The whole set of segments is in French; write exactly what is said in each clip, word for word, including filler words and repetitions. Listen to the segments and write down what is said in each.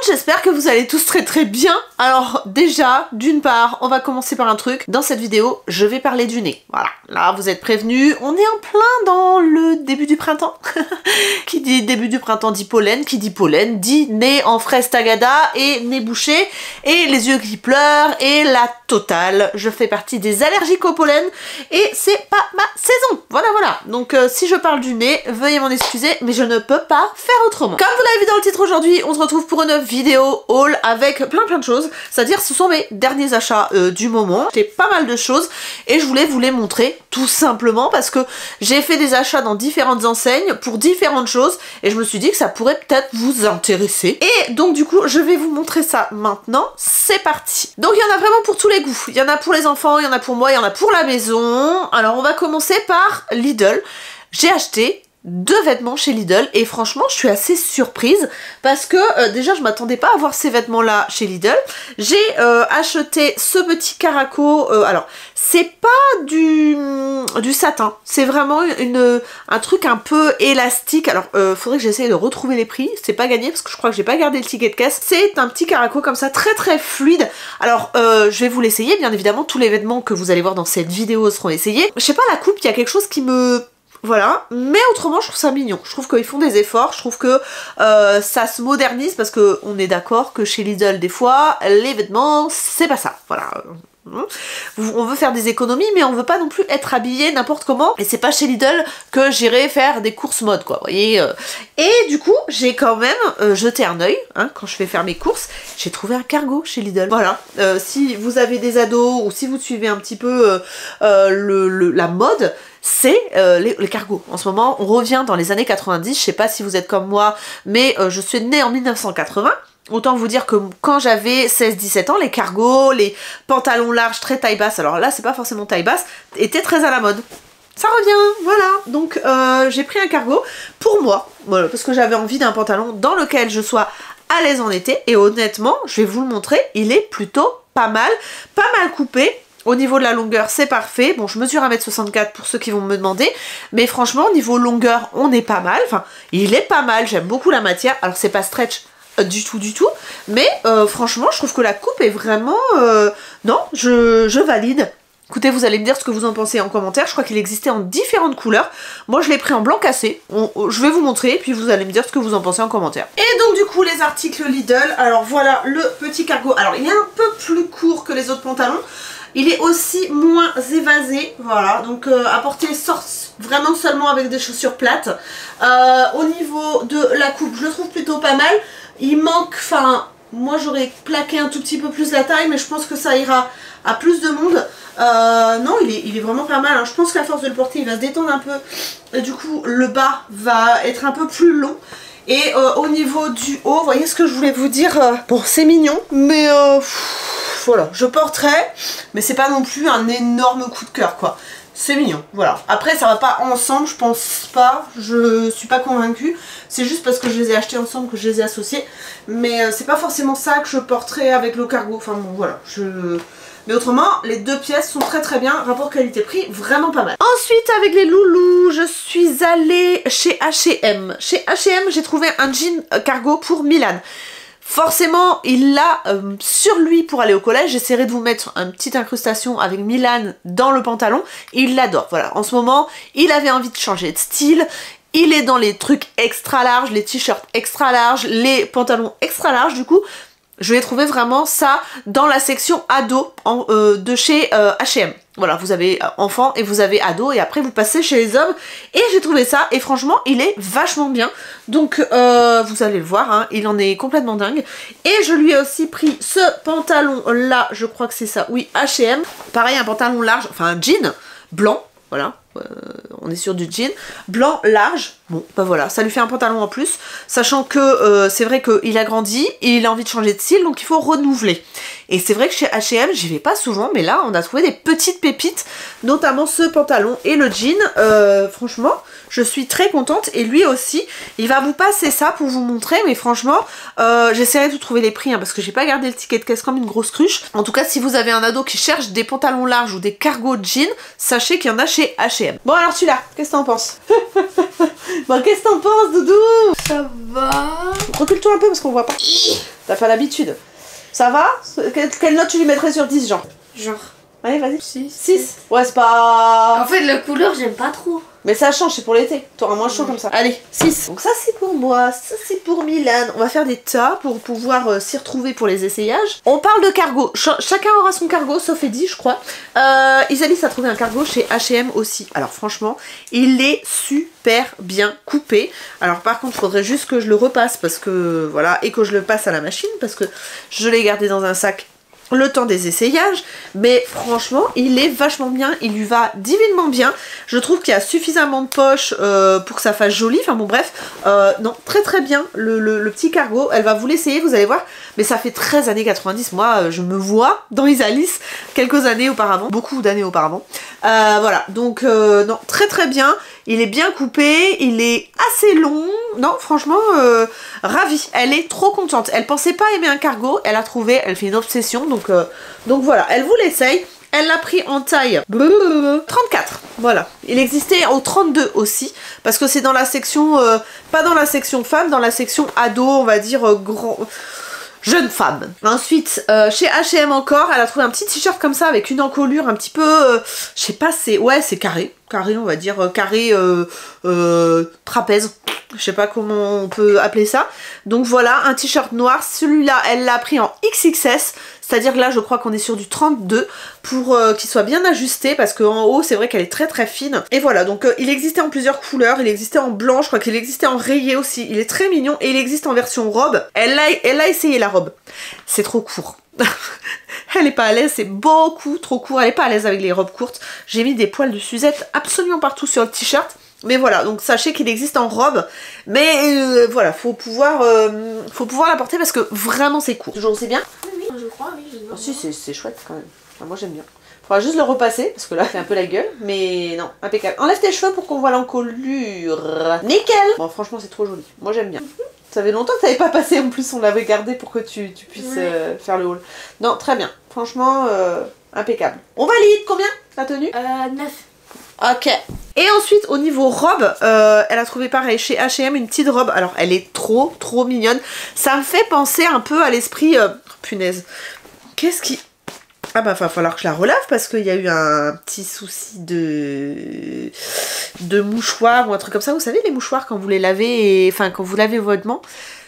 j'espère que vous allez tous très très bien. Alors déjà, d'une part, on va commencer par un truc. Dans cette vidéo, je vais parler du nez. Voilà, là vous êtes prévenus, on est en plein dans le début du printemps. Qui dit début du printemps dit pollen, qui dit pollen dit nez en fraise tagada et nez bouché et les yeux qui pleurent et la totale. Je fais partie des allergiques au pollen et c'est pas ma saison. Voilà, voilà. Donc euh, si je parle du nez, veuillez m'en excuser, mais je ne peux pas faire autrement. Comme vous l'avez vu dans le titre, aujourd'hui, on se retrouve pour une vidéo haul avec plein plein de choses. C'est-à-dire, ce sont mes derniers achats euh, du moment. J'ai pas mal de choses et je voulais vous les montrer tout simplement parce que j'ai fait des achats dans différentes enseignes pour différentes choses et je me suis dit que ça pourrait peut-être vous intéresser. Et donc du coup, je vais vous montrer ça maintenant. C'est parti. Donc il y en a vraiment pour tous les goûts. Il y en a pour les enfants, il y en a pour moi, il y en a pour la maison. Alors on va commencer par Lidl. J'ai acheté deux vêtements chez Lidl et franchement je suis assez surprise parce que euh, déjà je m'attendais pas à voir ces vêtements là chez Lidl. J'ai euh, acheté ce petit caraco, euh, alors c'est pas du, du satin, c'est vraiment une, un truc un peu élastique. Alors euh, faudrait que j'essaye de retrouver les prix, c'est pas gagné parce que je crois que j'ai pas gardé le ticket de caisse. C'est un petit caraco comme ça très très fluide. Alors euh, je vais vous l'essayer, bien évidemment tous les vêtements que vous allez voir dans cette vidéo seront essayés. Je sais pas, la coupe, il y a quelque chose qui me... Voilà, mais autrement je trouve ça mignon, je trouve qu'ils font des efforts, je trouve que euh, ça se modernise parce que on est d'accord que chez Lidl des fois, les vêtements c'est pas ça, voilà. On veut faire des économies mais on veut pas non plus être habillé n'importe comment et c'est pas chez Lidl que j'irai faire des courses mode quoi, vous voyez. Et du coup j'ai quand même euh, jeté un œil hein, quand je vais faire mes courses. J'ai trouvé un cargo chez Lidl, voilà. Euh, si vous avez des ados ou si vous suivez un petit peu euh, euh, le, le, la mode, c'est euh, les, les cargos. En ce moment on revient dans les années quatre-vingt-dix, je sais pas si vous êtes comme moi mais euh, je suis née en mille neuf cent quatre-vingts. Autant vous dire que quand j'avais seize dix-sept ans, les cargos, les pantalons larges très taille basse, alors là c'est pas forcément taille basse, étaient très à la mode. Ça revient, voilà. Donc euh, j'ai pris un cargo pour moi, voilà, parce que j'avais envie d'un pantalon dans lequel je sois à l'aise en été, et honnêtement, je vais vous le montrer, il est plutôt pas mal, pas mal coupé. Au niveau de la longueur, c'est parfait. Bon, je mesure un mètre soixante-quatre pour ceux qui vont me demander. Mais franchement, au niveau longueur, on est pas mal. Enfin, il est pas mal. J'aime beaucoup la matière. Alors, c'est pas stretch euh, du tout, du tout. Mais euh, franchement, je trouve que la coupe est vraiment... Euh... Non, je, je valide. Écoutez, vous allez me dire ce que vous en pensez en commentaire. Je crois qu'il existait en différentes couleurs. Moi, je l'ai pris en blanc cassé. On, je vais vous montrer, puis vous allez me dire ce que vous en pensez en commentaire. Et donc, du coup, les articles Lidl. Alors, voilà le petit cargo. Alors, il est un peu plus court que les autres pantalons. Il est aussi moins évasé, voilà, donc euh, à porter sort vraiment seulement avec des chaussures plates. Euh, au niveau de la coupe, je le trouve plutôt pas mal. Il manque, enfin, moi j'aurais plaqué un tout petit peu plus la taille, mais je pense que ça ira à plus de monde. Euh, non, il est, il est vraiment pas mal, hein. Je pense qu'à force de le porter, il va se détendre un peu. Et du coup, le bas va être un peu plus long. Et euh, au niveau du haut, vous voyez ce que je voulais vous dire, euh, bon, c'est mignon, mais... Euh, pff, voilà, je porterai, mais c'est pas non plus un énorme coup de cœur quoi. C'est mignon, voilà. Après ça va pas ensemble, je pense pas, je suis pas convaincue. C'est juste parce que je les ai achetés ensemble que je les ai associés. Mais euh, c'est pas forcément ça que je porterai avec le cargo. Enfin bon voilà, je... Mais autrement, les deux pièces sont très très bien, rapport qualité-prix, vraiment pas mal. Ensuite, avec les loulous, je suis allée chez H et M. Chez H et M, j'ai trouvé un jean cargo pour Milan. Forcément, il l'a euh, sur lui pour aller au collège. J'essaierai de vous mettre une petite incrustation avec Milan dans le pantalon. Il l'adore, voilà. En ce moment, il avait envie de changer de style. Il est dans les trucs extra larges, les t-shirts extra larges, les pantalons extra larges. Du coup, je vais trouver vraiment ça dans la section ado en, euh, de chez euh, H et M. Voilà, vous avez enfant et vous avez ado et après vous passez chez les hommes. Et j'ai trouvé ça et franchement, il est vachement bien. Donc, euh, vous allez le voir, hein, il en est complètement dingue. Et je lui ai aussi pris ce pantalon là, je crois que c'est ça, oui, H et M. Pareil, un pantalon large, enfin un jean blanc, voilà. Euh, on est sur du jean blanc large, bon bah voilà, ça lui fait un pantalon en plus, sachant que euh, c'est vrai qu'il a grandi et il a envie de changer de style, donc il faut renouveler. Et c'est vrai que chez H et M, j'y vais pas souvent, mais là on a trouvé des petites pépites, notamment ce pantalon et le jean. Euh, franchement, Je suis très contente et lui aussi. Il va vous passer ça pour vous montrer, mais franchement, euh, j'essaierai de trouver les prix hein, parce que j'ai pas gardé le ticket de caisse comme une grosse cruche. En tout cas, si vous avez un ado qui cherche des pantalons larges ou des cargos jeans, sachez qu'il y en a chez H et M. Bon alors celui-là, qu'est-ce que t'en penses? Bon, qu'est-ce que t'en penses, Doudou? Ça va. Recule-toi un peu parce qu'on voit pas. T'as pas l'habitude. Ça va? Quelle note tu lui mettrais sur dix, genre? Genre. Allez, vas-y. six. six. Ouais, c'est pas... En fait, la couleur, j'aime pas trop. Mais ça change, c'est pour l'été. T'auras moins chaud mmh. comme ça. Allez, six. Donc ça, c'est pour moi. Ça, c'est pour Milan. On va faire des tas pour pouvoir euh, s'y retrouver pour les essayages. On parle de cargo. Ch chacun aura son cargo, sauf Eddie, je crois. Euh, Isalis a trouvé un cargo chez H et M aussi. Alors franchement, il est super bien coupé. Alors par contre, il faudrait juste que je le repasse parce que... Voilà. Et que je le passe à la machine parce que je l'ai gardé dans un sac le temps des essayages, mais franchement il est vachement bien, il lui va divinement bien. Je trouve qu'il y a suffisamment de poches euh, pour que ça fasse joli, enfin bon bref, euh, non, très très bien le, le, le petit cargo. Elle va vous l'essayer, vous allez voir, mais ça fait treize années quatre-vingt-dix, moi je me vois dans Isalis quelques années auparavant, beaucoup d'années auparavant. Euh, voilà, donc euh, non, très très bien, il est bien coupé, il est assez long, non franchement euh, ravie, elle est trop contente, elle pensait pas aimer un cargo, elle a trouvé, elle fait une obsession, donc, euh, donc voilà, elle vous l'essaye. Elle l'a pris en taille trente-quatre, voilà. Il existait au trente-deux aussi, parce que c'est dans la section, euh, pas dans la section femme, dans la section ado, on va dire euh, grand... jeune femme. Ensuite, euh, chez H et M encore, elle a trouvé un petit t-shirt comme ça avec une encolure un petit peu, euh, je sais pas, c'est ouais, c'est carré, carré, on va dire euh, carré euh, euh, trapèze. Je sais pas comment on peut appeler ça. Donc voilà, un t-shirt noir. Celui-là, elle l'a pris en X X S. C'est-à-dire que là, je crois qu'on est sur du trente-deux pour euh, qu'il soit bien ajusté. Parce qu'en haut, c'est vrai qu'elle est très très fine. Et voilà, donc euh, il existait en plusieurs couleurs. Il existait en blanc, je crois qu'il existait en rayé aussi. Il est très mignon. Et il existe en version robe. Elle a, elle a essayé la robe. C'est trop court. Elle est pas à l'aise, c'est beaucoup trop court. Elle est pas à l'aise avec les robes courtes. J'ai mis des poils de Suzette absolument partout sur le t-shirt. Mais voilà, donc sachez qu'il existe en robe, mais euh, voilà, faut pouvoir, euh, faut pouvoir la porter parce que vraiment c'est court. Toujours aussi bien? Oui, oui, je crois, oui. Oh, si, c'est chouette quand même. Enfin, moi j'aime bien. Faudra juste le repasser, parce que là, il fait un peu la gueule, mais non, impeccable. Enlève tes cheveux pour qu'on voit l'encolure. Nickel! Bon, franchement, c'est trop joli. Moi j'aime bien. Ça fait longtemps que t'avais pas passé, en plus on l'avait gardé pour que tu, tu puisses ouais. euh, faire le haul. Non, très bien. Franchement, euh, impeccable. On valide combien la tenue? Euh, neuf. Ok. Et ensuite, au niveau robe, euh, elle a trouvé pareil chez H et M une petite robe. Alors, elle est trop, trop mignonne. Ça me fait penser un peu à l'esprit... Euh... Oh, punaise. Qu'est-ce qui... Ah bah, va falloir que je la relave parce qu'il y a eu un petit souci de... de mouchoir ou un truc comme ça. Vous savez, les mouchoirs, quand vous les lavez, et... enfin, quand vous lavez vos vêtements.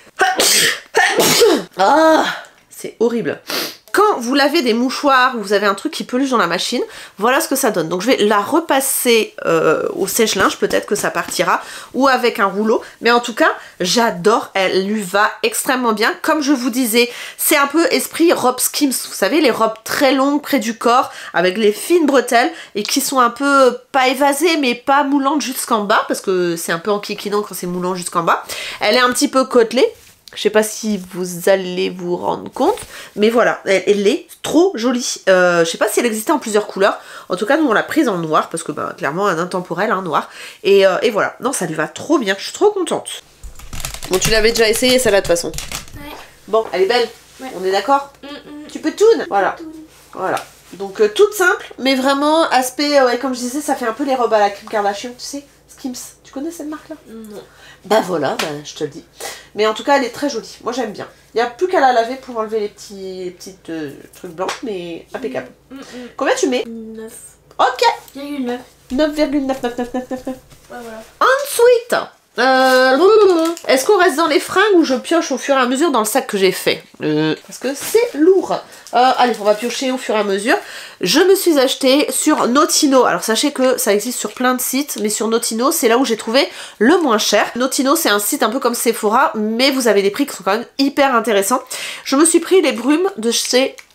Ah, c'est horrible. Quand vous lavez des mouchoirs, vous avez un truc qui peluche dans la machine, voilà ce que ça donne. Donc je vais la repasser euh, au sèche-linge, peut-être que ça partira, ou avec un rouleau. Mais en tout cas, j'adore, elle lui va extrêmement bien. Comme je vous disais, c'est un peu esprit robe Skims. Vous savez, les robes très longues près du corps, avec les fines bretelles, et qui sont un peu, pas évasées, mais pas moulantes jusqu'en bas, parce que c'est un peu enquiquinant quand c'est moulant jusqu'en bas. Elle est un petit peu côtelée. Je sais pas si vous allez vous rendre compte, mais voilà, elle, elle est trop jolie. Euh, je sais pas si elle existait en plusieurs couleurs. En tout cas, nous on l'a prise en noir parce que bah, clairement un intemporel, hein, noir. Et, euh, et voilà, non, ça lui va trop bien. Je suis trop contente. Bon, tu l'avais déjà essayé celle-là de toute façon. Ouais. Bon, elle est belle. Ouais. On est d'accord? mm -mm. Tu peux tourner. Voilà. Voilà. Donc euh, toute simple, mais vraiment aspect, euh, ouais, comme je disais, ça fait un peu les robes à la Kim Kardashian, tu sais, Skims. Tu connais cette marque-là? Non. Bah voilà, bah, je te le dis. Mais en tout cas, elle est très jolie. Moi, j'aime bien. Il n'y a plus qu'à la laver pour enlever les petits les petites euh, trucs blancs, mais impeccable. Mm -mm. Combien tu mets? neuf. Ok. neuf. neuf virgule neuf neuf neuf neuf neuf neuf. Ouais, voilà. Ensuite, euh, est-ce qu'on reste dans les fringues ou je pioche au fur et à mesure dans le sac que j'ai fait? euh, Parce que c'est lourd. Euh, allez, on va piocher au fur et à mesure. Je me suis acheté sur Notino. Alors sachez que ça existe sur plein de sites, mais sur Notino, c'est là où j'ai trouvé le moins cher. Notino, c'est un site un peu comme Sephora, mais vous avez des prix qui sont quand même hyper intéressants. Je me suis pris les brumes de chez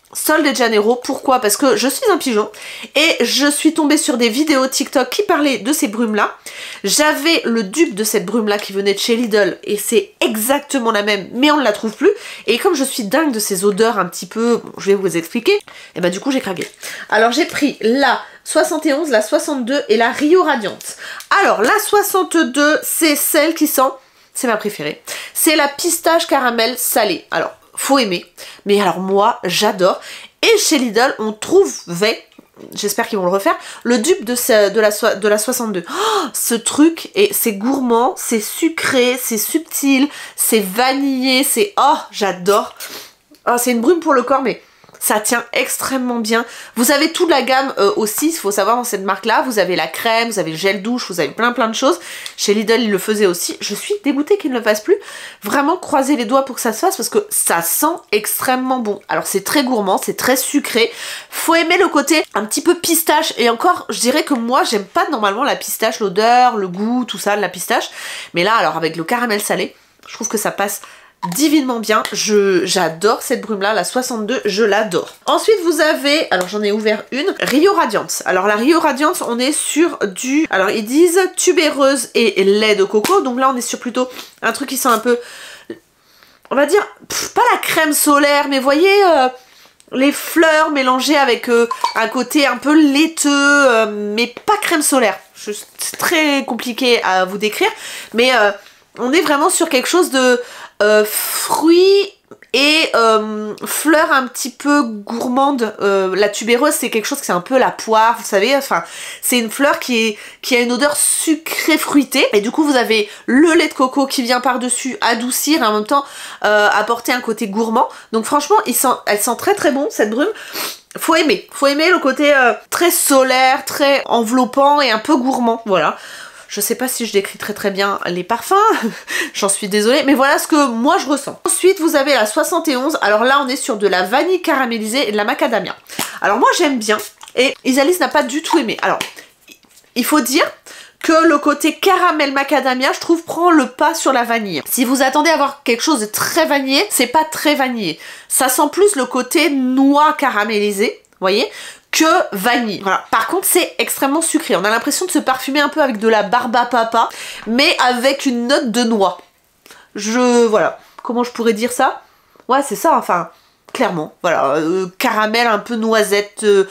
Sol de Janeiro. Pourquoi? Parce que je suis un pigeon et je suis tombée sur des vidéos TikTok qui parlaient de ces brumes là. J'avais le dupe de cette brume là qui venait de chez Lidl et c'est exactement la même mais on ne la trouve plus. Et comme je suis dingue de ces odeurs un petit peu, bon, je vais vous expliquer, et bah du coup j'ai craqué. Alors j'ai pris la soixante et onze, la soixante-deux et la Rio Radiante. Alors la soixante-deux c'est celle qui sent, c'est ma préférée, c'est la pistache caramel salée. Alors faut aimer, mais alors moi j'adore. Et chez Lidl on trouvait, j'espère qu'ils vont le refaire, le dupe de, ce, de, la, de la soixante-deux. Oh, ce truc, et c'est gourmand, c'est sucré, c'est subtil, c'est vanillé, c'est... Oh, j'adore. Oh, c'est une brume pour le corps, mais ça tient extrêmement bien. Vous avez toute la gamme euh, aussi, il faut savoir dans cette marque-là, vous avez la crème, vous avez le gel douche, vous avez plein plein de choses. Chez Lidl, ils le faisaient aussi. Je suis dégoûtée qu'ils ne le fassent plus. Vraiment, croisez les doigts pour que ça se fasse parce que ça sent extrêmement bon. Alors, c'est très gourmand, c'est très sucré. Faut aimer le côté un petit peu pistache. Et encore, je dirais que moi, j'aime pas normalement la pistache, l'odeur, le goût, tout ça de la pistache. Mais là, alors, avec le caramel salé, je trouve que ça passe divinement bien. Je j'adore cette brume là, la soixante-deux, je l'adore. Ensuite vous avez, alors j'en ai ouvert une, Rio Radiante. Alors la Rio Radiante, on est sur du, alors ils disent tubéreuse et lait de coco, donc là on est sur plutôt un truc qui sent un peu, on va dire, pff, pas la crème solaire, mais voyez euh, les fleurs mélangées avec euh, un côté un peu laiteux, euh, mais pas crème solaire. C'est très compliqué à vous décrire, mais euh, on est vraiment sur quelque chose de Euh, fruits et euh, fleurs un petit peu gourmandes. Euh, la tubéreuse c'est quelque chose que c'est un peu la poire, vous savez, enfin c'est une fleur qui, est, qui a une odeur sucrée fruitée et du coup vous avez le lait de coco qui vient par dessus adoucir et en même temps euh, apporter un côté gourmand. Donc franchement il sent, elle sent très très bon cette brume. Faut aimer, faut aimer le côté euh, très solaire, très enveloppant et un peu gourmand, voilà. Je sais pas si je décris très très bien les parfums, j'en suis désolée, mais voilà ce que moi je ressens. Ensuite, vous avez la soixante et onze, alors là on est sur de la vanille caramélisée et de la macadamia. Alors moi j'aime bien, et Isalis n'a pas du tout aimé. Alors, il faut dire que le côté caramel macadamia, je trouve, prend le pas sur la vanille. Si vous attendez à avoir quelque chose de très vanillé, c'est pas très vanillé. Ça sent plus le côté noix caramélisée, vous voyez, que vanille. Voilà. Par contre, c'est extrêmement sucré. On a l'impression de se parfumer un peu avec de la barbe à papa, mais avec une note de noix. Je... Voilà. Comment je pourrais dire ça? Ouais, c'est ça, enfin, clairement. Voilà. Euh, caramel, un peu noisette, euh,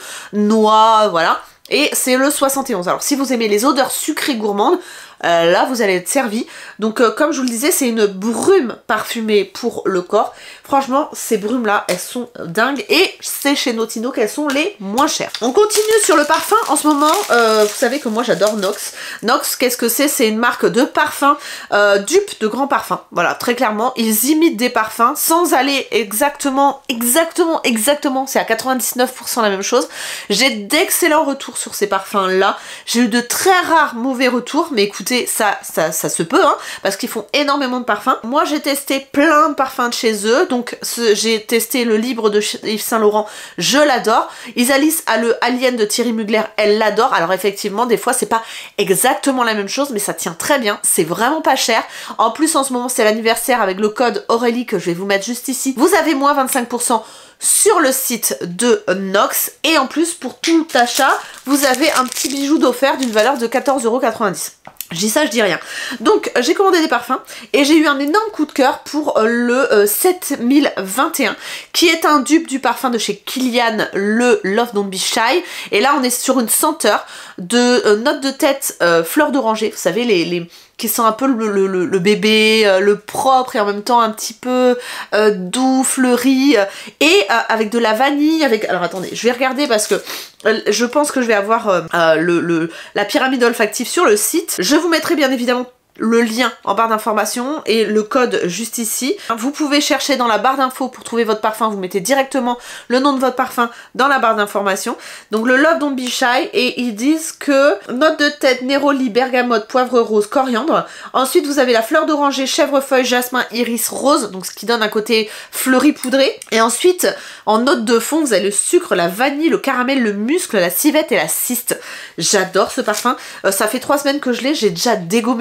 noix, voilà. Et c'est le soixante et onze. Alors, si vous aimez les odeurs sucrées gourmandes, euh, là, vous allez être servi. Donc, euh, comme je vous le disais, c'est une brume parfumée pour le corps. Franchement, ces brumes-là, elles sont dingues. Et c'est chez Notino qu'elles sont les moins chères. On continue sur le parfum. En ce moment, euh, vous savez que moi, j'adore Nox. Nox, qu'est-ce que c'est? C'est une marque de parfum, euh, dupe de grands parfums. Voilà, très clairement, ils imitent des parfums sans aller exactement, exactement, exactement. C'est à quatre-vingt-dix-neuf pour cent la même chose. J'ai d'excellents retours sur ces parfums-là. J'ai eu de très rares mauvais retours, mais écoutez, ça, ça, ça se peut, hein, parce qu'ils font énormément de parfums. Moi, j'ai testé plein de parfums de chez eux, donc j'ai testé le Libre de Yves Saint Laurent, je l'adore. Isalis a le Alien de Thierry Mugler, elle l'adore. Alors effectivement, des fois, c'est pas exactement la même chose, mais ça tient très bien, c'est vraiment pas cher. En plus, en ce moment, c'est l'anniversaire avec le code Aurélie que je vais vous mettre juste ici. Vous avez moins vingt-cinq pour cent sur le site de Nox et en plus pour tout achat vous avez un petit bijou d'offert d'une valeur de quatorze euros quatre-vingt-dix. Je dis ça, je dis rien. Donc j'ai commandé des parfums et j'ai eu un énorme coup de cœur pour le euh, sept mille vingt et un qui est un dupe du parfum de chez Kilian, le Love Don't Be Shy. Et là on est sur une senteur de euh, notes de tête euh, fleur d'oranger, vous savez les, les qui sent un peu le, le, le, le bébé, euh, le propre et en même temps un petit peu euh, doux, fleuri, euh, et euh, avec de la vanille, avec... Alors attendez, je vais regarder parce que euh, je pense que je vais avoir euh, euh, le, le, la pyramide olfactive sur le site. Je vous mettrai bien évidemment le lien en barre d'information et le code juste ici. Vous pouvez chercher dans la barre d'infos pour trouver votre parfum, vous mettez directement le nom de votre parfum dans la barre d'information. Donc le Love Don't Be Shy, et ils disent que note de tête, néroli, bergamote, poivre rose, coriandre. Ensuite vous avez la fleur d'oranger, chèvrefeuille, jasmin, iris, rose, donc ce qui donne un côté fleuri poudré. Et ensuite en note de fond vous avez le sucre, la vanille, le caramel, le muscle, la civette et la cyste. J'adore ce parfum, euh, ça fait trois semaines que je l'ai, j'ai déjà dégommé, je me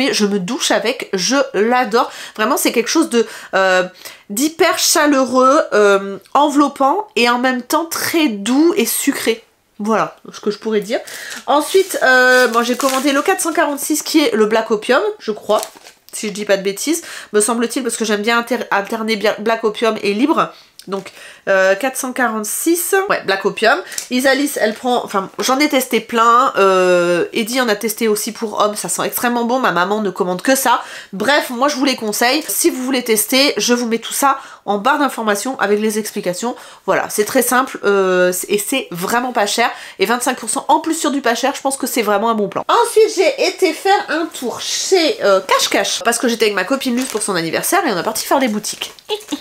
douche avec, je l'adore. Vraiment c'est quelque chose de euh, d'hyper chaleureux, euh, enveloppant et en même temps très doux et sucré. Voilà ce que je pourrais dire. Ensuite, euh, bon, j'ai commandé le quatre cent quarante-six qui est le Black Opium, je crois, si je dis pas de bêtises, me semble-t-il, parce que j'aime bien alterner Black Opium et Libre. Donc euh, quatre cent quarante-six, ouais, Black Opium. Isalis, elle prend, enfin j'en ai testé plein, euh, Eddie en a testé aussi pour homme, ça sent extrêmement bon, ma maman ne commande que ça. Bref, moi je vous les conseille, si vous voulez tester, je vous mets tout ça en barre d'informations avec les explications. Voilà, c'est très simple euh, et c'est vraiment pas cher. Et vingt-cinq pour cent en plus sur du pas cher, je pense que c'est vraiment un bon plan. Ensuite, j'ai été faire un tour chez euh, Cash Cash, parce que j'étais avec ma copine Luce pour son anniversaire et on a parti faire des boutiques.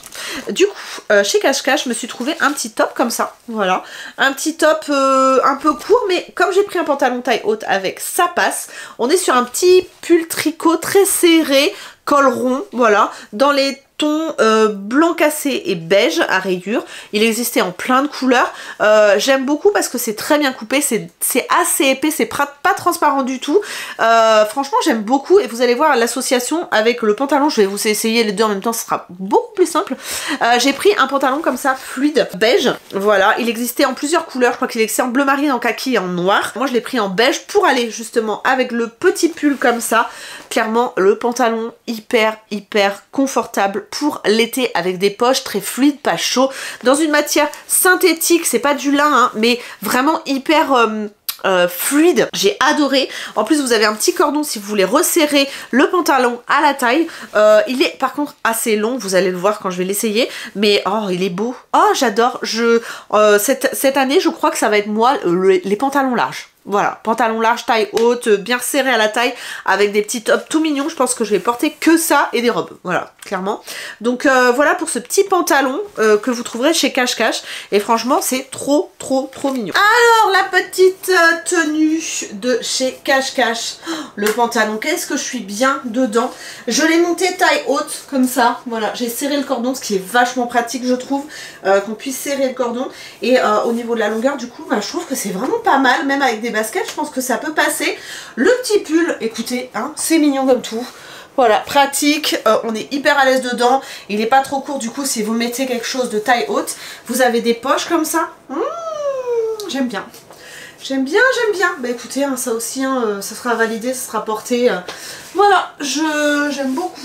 Du coup, euh, chez Cash Cash, je me suis trouvé un petit top comme ça, voilà. Un petit top euh, un peu court, mais comme j'ai pris un pantalon taille haute avec, ça passe. On est sur un petit pull tricot très serré, col rond, voilà, dans les tons euh, blanc cassé et beige à rayures. Il existait en plein de couleurs. Euh, J'aime beaucoup parce que c'est très bien coupé, c'est assez épais, c'est pas transparent du tout. Euh, franchement, j'aime beaucoup et vous allez voir l'association avec le pantalon. Je vais vous essayer les deux en même temps, ce sera beaucoup plus simple. Euh, J'ai pris un pantalon comme ça, fluide, beige. Voilà, il existait en plusieurs couleurs. Je crois qu'il existait en bleu marine, en kaki et en noir. Moi, je l'ai pris en beige pour aller justement avec le petit pull comme ça. Clairement, le pantalon hyper, hyper confortable pour l'été avec des poches très fluides, pas chaud, dans une matière synthétique, c'est pas du lin, hein, mais vraiment hyper euh, euh, fluide. J'ai adoré. En plus, vous avez un petit cordon si vous voulez resserrer le pantalon à la taille. Euh, il est par contre assez long, vous allez le voir quand je vais l'essayer, mais oh, il est beau. Oh, j'adore. Je euh, cette, cette année, je crois que ça va être moi le, les pantalons larges. Voilà, pantalon large, taille haute, bien serré à la taille, avec des petits tops tout mignons. Je pense que je vais porter que ça et des robes. Voilà, clairement. Donc euh, voilà pour ce petit pantalon euh, que vous trouverez chez Cash Cash. Et franchement, c'est trop, trop, trop mignon. Alors, la petite euh, tenue de chez Cash Cash. Oh, le pantalon, qu'est-ce que je suis bien dedans. Je l'ai monté taille haute, comme ça. Voilà, j'ai serré le cordon, ce qui est vachement pratique, je trouve, euh, qu'on puisse serrer le cordon. Et euh, au niveau de la longueur, du coup, bah, je trouve que c'est vraiment pas mal, même avec des baskets, je pense que ça peut passer. Le petit pull, écoutez, hein, c'est mignon comme tout. Voilà, pratique, euh, on est hyper à l'aise dedans. Il n'est pas trop court, du coup, si vous mettez quelque chose de taille haute, vous avez des poches comme ça. Mmh, j'aime bien. J'aime bien, j'aime bien. Bah écoutez, hein, ça aussi, hein, euh, ça sera validé, ça sera porté. Euh, voilà, je j'aime beaucoup.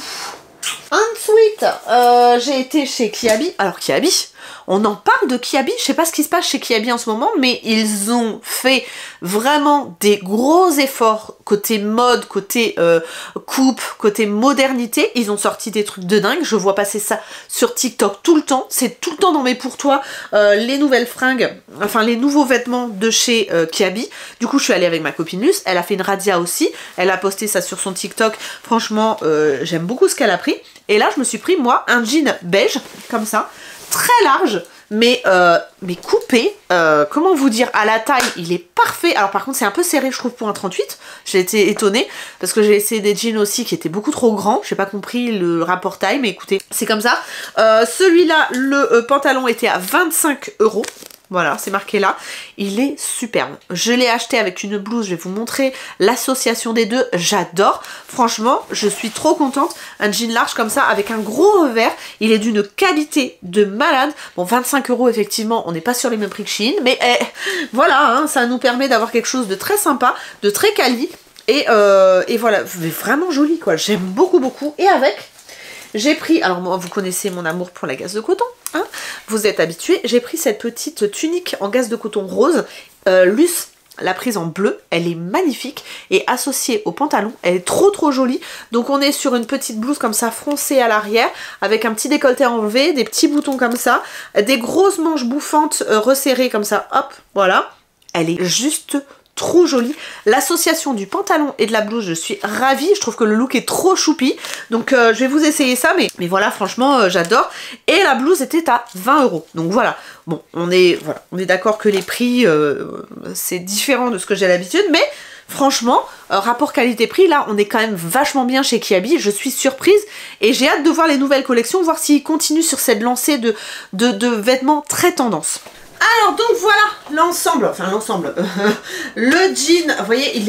Ensuite, euh, j'ai été chez Kiabi. Alors Kiabi, on en parle de Kiabi, je sais pas ce qui se passe chez Kiabi en ce moment, mais ils ont fait vraiment des gros efforts côté mode, côté euh, coupe, côté modernité. Ils ont sorti des trucs de dingue, je vois passer ça sur TikTok tout le temps, c'est tout le temps dans mes pour toi, euh, les nouvelles fringues, enfin les nouveaux vêtements de chez euh, Kiabi. Du coup je suis allée avec ma copine Luce, elle a fait une radia aussi, elle a posté ça sur son TikTok, franchement euh, j'aime beaucoup ce qu'elle a pris. Et là je me suis pris moi un jean beige, comme ça, très large, mais, euh, mais coupé, euh, comment vous dire, à la taille, il est parfait. Alors par contre c'est un peu serré je trouve pour un trente-huit, j'ai été étonnée, parce que j'ai essayé des jeans aussi qui étaient beaucoup trop grands, j'ai pas compris le rapport taille, mais écoutez, c'est comme ça. Euh, Celui-là, le euh, pantalon était à vingt-cinq euros. Voilà, c'est marqué là. Il est superbe. Je l'ai acheté avec une blouse. Je vais vous montrer l'association des deux. J'adore. Franchement, je suis trop contente. Un jean large comme ça avec un gros revers. Il est d'une qualité de malade. Bon, vingt-cinq euros, effectivement, on n'est pas sur les mêmes prix que Shein. Mais eh, voilà, hein, ça nous permet d'avoir quelque chose de très sympa, de très quali. Et, euh, et voilà, vraiment joli, quoi. J'aime beaucoup, beaucoup. Et avec... j'ai pris, alors moi vous connaissez mon amour pour la gaze de coton, hein, vous êtes habitués, j'ai pris cette petite tunique en gaze de coton rose, euh, Luce l'a prise en bleu, elle est magnifique et associée au pantalon, elle est trop trop jolie. Donc on est sur une petite blouse comme ça froncée à l'arrière, avec un petit décolleté enlevé, des petits boutons comme ça, des grosses manches bouffantes euh, resserrées comme ça, hop, voilà, elle est juste trop jolie. L'association du pantalon et de la blouse, je suis ravie. Je trouve que le look est trop choupi. Donc euh, je vais vous essayer ça. Mais, mais voilà, franchement, euh, j'adore. Et la blouse était à vingt euros. Donc voilà. Bon, on est, voilà, on est d'accord que les prix, euh, c'est différent de ce que j'ai l'habitude. Mais franchement, euh, rapport qualité-prix, là, on est quand même vachement bien chez Kiabi. Je suis surprise. Et j'ai hâte de voir les nouvelles collections. Voir s'ils continuent sur cette lancée de, de, de vêtements très tendance. Alors donc voilà l'ensemble, enfin l'ensemble, le jean, vous voyez il est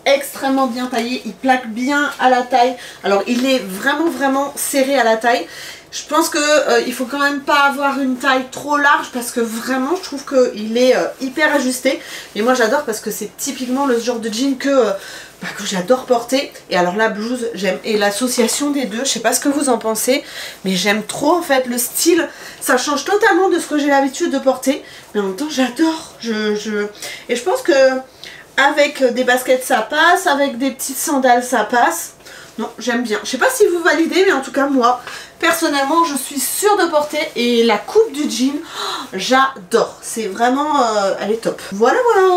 extrêmement bien taillé, il plaque bien à la taille. Alors il est vraiment vraiment serré à la taille. Je pense que euh, il faut quand même pas avoir une taille trop large parce que vraiment je trouve qu'il est euh, hyper ajusté. Mais moi j'adore parce que c'est typiquement le genre de jean que, euh, bah, que j'adore porter. Et alors la blouse j'aime, et l'association des deux, je sais pas ce que vous en pensez, mais j'aime trop en fait le style. Ça change totalement de ce que j'ai l'habitude de porter, mais en même temps j'adore. Je, je... Et je pense que avec des baskets ça passe, avec des petites sandales ça passe. Non, j'aime bien. Je sais pas si vous validez, mais en tout cas moi, personnellement, je suis sûre de porter. Et la coupe du jean, oh, j'adore. C'est vraiment... Euh, elle est top. Voilà, voilà.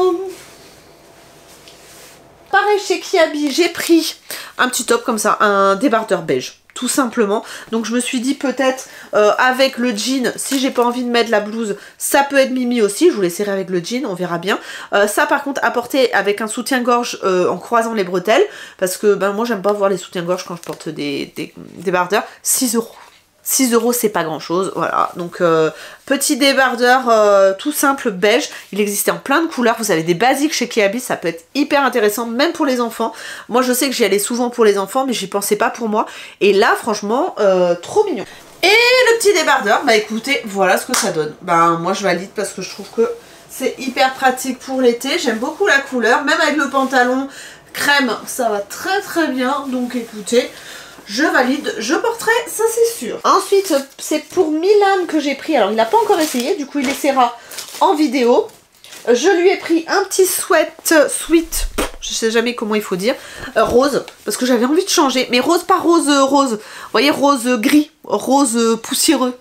Pareil chez Kiabi, j'ai pris un petit top comme ça, un débardeur beige. Tout simplement, donc je me suis dit peut-être euh, avec le jean, si j'ai pas envie de mettre la blouse, ça peut être Mimi aussi, je vous laisserai avec le jean, on verra bien. Euh, ça par contre à porter avec un soutien-gorge euh, en croisant les bretelles, parce que ben moi j'aime pas voir les soutiens-gorge quand je porte des, des, des débardeurs. Six euros. six euros c'est pas grand chose, voilà, donc euh, petit débardeur euh, tout simple beige, il existait en plein de couleurs, vous avez des basiques chez Kiabi, ça peut être hyper intéressant même pour les enfants. Moi je sais que j'y allais souvent pour les enfants mais j'y pensais pas pour moi, et là franchement euh, trop mignon. Et le petit débardeur, bah écoutez, voilà ce que ça donne. Bah moi je valide parce que je trouve que c'est hyper pratique pour l'été, j'aime beaucoup la couleur, même avec le pantalon crème ça va très très bien, donc écoutez, je valide, je porterai, ça c'est sûr. Ensuite, c'est pour Milan que j'ai pris. Alors, il n'a pas encore essayé, du coup, il essaiera en vidéo. Je lui ai pris un petit sweat, sweat, je sais jamais comment il faut dire, euh, rose, parce que j'avais envie de changer. Mais rose, pas rose, euh, rose. Vous voyez, rose euh, gris, rose euh, poussiéreux.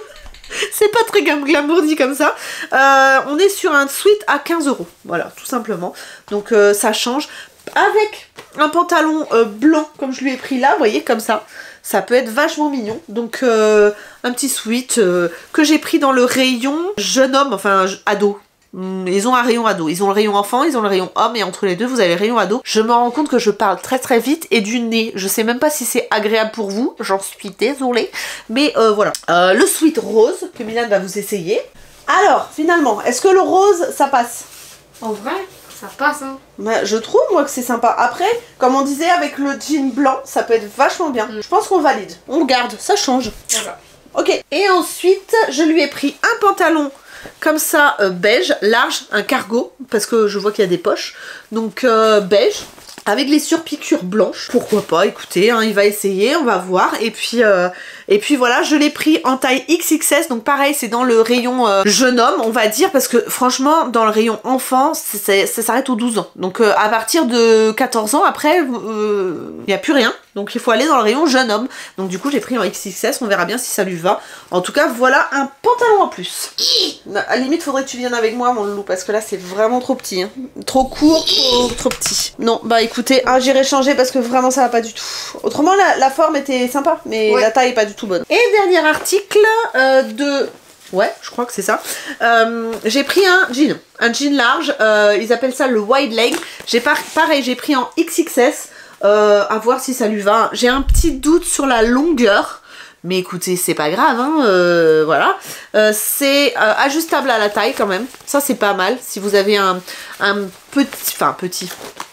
C'est pas très glamourdi comme ça. Euh, on est sur un sweat à quinze euros. Voilà, tout simplement. Donc, euh, ça change. Avec un pantalon euh, blanc comme je lui ai pris là, vous voyez, comme ça, ça peut être vachement mignon. Donc euh, un petit sweat euh, que j'ai pris dans le rayon jeune homme, enfin ado. Ils ont un rayon ado, ils ont le rayon enfant, ils ont le rayon homme, et entre les deux vous avez le rayon ado. Je me rends compte que je parle très très vite et du nez, je sais même pas si c'est agréable pour vous, j'en suis désolée, mais euh, voilà. Euh, le sweat rose que Milan va vous essayer. Alors finalement, est-ce que le rose ça passe? En vrai, ça passe hein. Bah, je trouve moi que c'est sympa. Après, comme on disait avec le jean blanc, ça peut être vachement bien. Mm. Je pense qu'on valide, on le garde, ça change. Voilà. Ok, et ensuite je lui ai pris un pantalon comme ça, euh, beige, large, un cargo, parce que je vois qu'il y a des poches. Donc euh, beige, avec les surpiqûres blanches. Pourquoi pas, écoutez, hein, il va essayer, on va voir. Et puis, euh, et puis voilà, je l'ai pris en taille X X S, donc pareil, c'est dans le rayon euh, jeune homme, on va dire, parce que franchement, dans le rayon enfant, ça s'arrête aux douze ans. Donc euh, à partir de quatorze ans, après, il euh, n'y a plus rien. Donc il faut aller dans le rayon jeune homme. Donc du coup, j'ai pris en X X S, on verra bien si ça lui va. En tout cas, voilà un pantalon en plus. À la limite, faudrait que tu viennes avec moi, mon loulou, parce que là, c'est vraiment trop petit. Hein. Trop court, trop, trop petit. Non, bah écoutez, ah, j'irai changer parce que vraiment, ça va pas du tout. Autrement, la, la forme était sympa, mais ouais, la taille est pas du tout bonne. Et dernier article euh, de... Ouais, je crois que c'est ça. Euh, j'ai pris un jean, un jean large. Euh, ils appellent ça le wide leg. J'ai par pareil, j'ai pris en X X S. Euh, à voir si ça lui va. J'ai un petit doute sur la longueur, mais écoutez, c'est pas grave, hein, euh, voilà. Euh, c'est euh, ajustable à la taille quand même. Ça, c'est pas mal. Si vous avez un, un petit, enfin petit,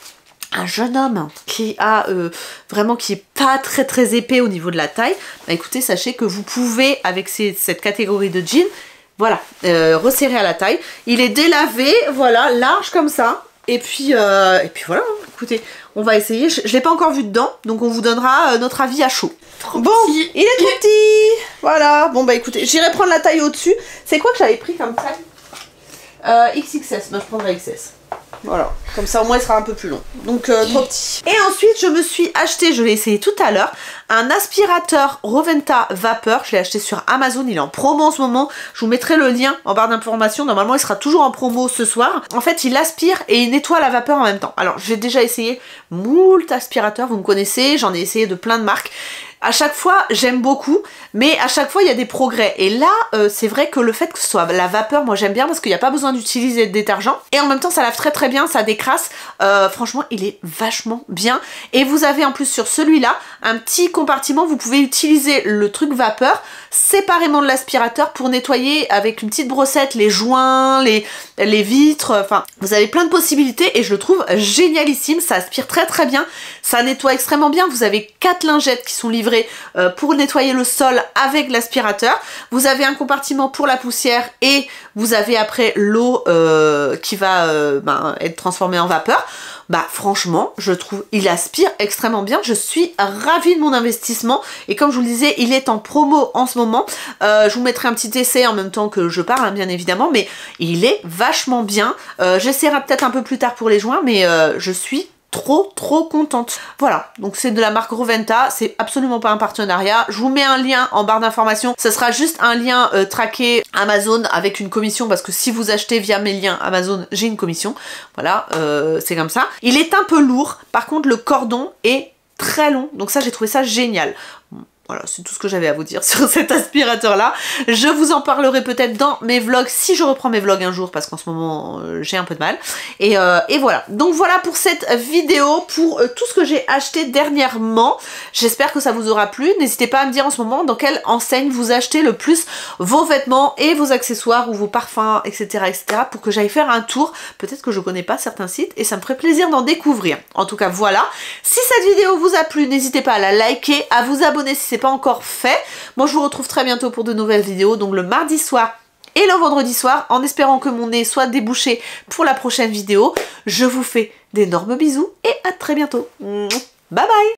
un jeune homme qui a euh, vraiment qui est pas très très épais au niveau de la taille, bah écoutez, sachez que vous pouvez avec ces, cette catégorie de jeans, voilà, euh, resserrer à la taille. Il est délavé, voilà, large comme ça. Et puis, euh, et puis voilà, hein, écoutez, on va essayer. Je ne l'ai pas encore vu dedans, donc on vous donnera euh, notre avis à chaud. Trop bon, petit. Il est tout petit. Voilà, bon bah écoutez, j'irai prendre la taille au-dessus. C'est quoi que j'avais pris comme taille? euh, X X S, bah, je prendrai X S. Voilà, comme ça au moins il sera un peu plus long. Donc euh, trop petit. Et ensuite je me suis acheté, je l'ai essayé tout à l'heure, un aspirateur Roventa Vapeur. Je l'ai acheté sur Amazon, il est en promo en ce moment. Je vous mettrai le lien en barre d'informations. Normalement il sera toujours en promo ce soir. En fait il aspire et il nettoie la vapeur en même temps. Alors j'ai déjà essayé moult aspirateurs, vous me connaissez, j'en ai essayé de plein de marques. À chaque fois, j'aime beaucoup. mais à chaque fois il y a des progrès. Et là euh, c'est vrai que le fait que ce soit la vapeur, moi j'aime bien parce qu'il n'y a pas besoin d'utiliser de détergent et en même temps ça lave très très bien, ça décrasse. Euh, franchement il est vachement bien. Et vous avez en plus sur celui-là un petit compartiment, vous pouvez utiliser le truc vapeur séparément de l'aspirateur pour nettoyer avec une petite brossette les joints, les, les vitres, enfin vous avez plein de possibilités et je le trouve génialissime, ça aspire très très bien, ça nettoie extrêmement bien. Vous avez quatre lingettes qui sont livrées euh, pour nettoyer le sol avec l'aspirateur, vous avez un compartiment pour la poussière et vous avez après l'eau euh, qui va euh, ben, être transformée en vapeur. Bah franchement je trouve il aspire extrêmement bien, je suis ravie de mon investissement et comme je vous le disais il est en promo en ce moment. Euh, je vous mettrai un petit essai en même temps que je parle hein, bien évidemment, mais il est vachement bien. Euh, j'essaierai peut-être un peu plus tard pour les joints, mais euh, je suis trop trop contente. Voilà, donc c'est de la marque Roventa, c'est absolument pas un partenariat. Je vous mets un lien en barre d'informations, ce sera juste un lien euh, traqué Amazon avec une commission parce que si vous achetez via mes liens Amazon, j'ai une commission. Voilà, euh, c'est comme ça. Il est un peu lourd, par contre le cordon est très long, donc ça j'ai trouvé ça génial. Voilà, c'est tout ce que j'avais à vous dire sur cet aspirateur là. Je vous en parlerai peut-être dans mes vlogs, si je reprends mes vlogs un jour, parce qu'en ce moment euh, j'ai un peu de mal. Et, euh, et voilà, donc voilà pour cette vidéo, pour euh, tout ce que j'ai acheté dernièrement. J'espère que ça vous aura plu. N'hésitez pas à me dire en ce moment dans quelle enseigne vous achetez le plus vos vêtements et vos accessoires ou vos parfums, et cetera et cetera pour que j'aille faire un tour. Peut-être que je connais pas certains sites et ça me ferait plaisir d'en découvrir. En tout cas voilà, si cette vidéo vous a plu, n'hésitez pas à la liker, à vous abonner si c'est pas encore fait. Moi je vous retrouve très bientôt pour de nouvelles vidéos, donc le mardi soir et le vendredi soir, en espérant que mon nez soit débouché pour la prochaine vidéo. Je vous fais d'énormes bisous et à très bientôt. Bye bye.